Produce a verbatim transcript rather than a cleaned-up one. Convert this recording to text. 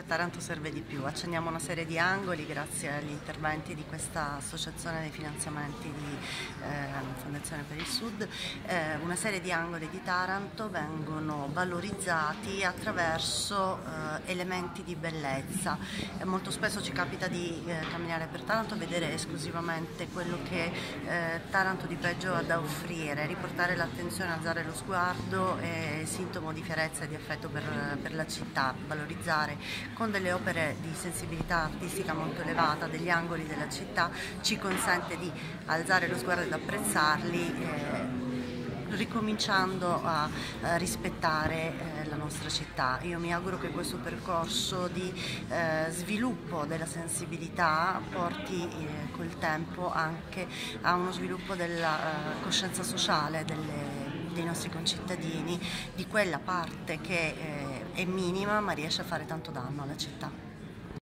Taranto serve di più. Accendiamo una serie di angoli grazie agli interventi di questa associazione dei finanziamenti di eh, Fondazione per il Sud. Eh, una serie di angoli di Taranto vengono valorizzati attraverso eh, elementi di bellezza. Eh, molto spesso ci capita di eh, camminare per Taranto e vedere esclusivamente quello che eh, Taranto di peggio ha da offrire, riportare l'attenzione, alzare lo sguardo è sintomo di fierezza e di affetto per, per la città, valorizzare con delle opere di sensibilità artistica molto elevata degli angoli della città ci consente di alzare lo sguardo ed apprezzarli, eh, ricominciando a, a rispettare eh, la nostra città. Io mi auguro che questo percorso di eh, sviluppo della sensibilità porti eh, col tempo anche a uno sviluppo della eh, coscienza sociale delle, dei nostri concittadini, di quella parte che eh, è minima ma riesce a fare tanto danno alla città.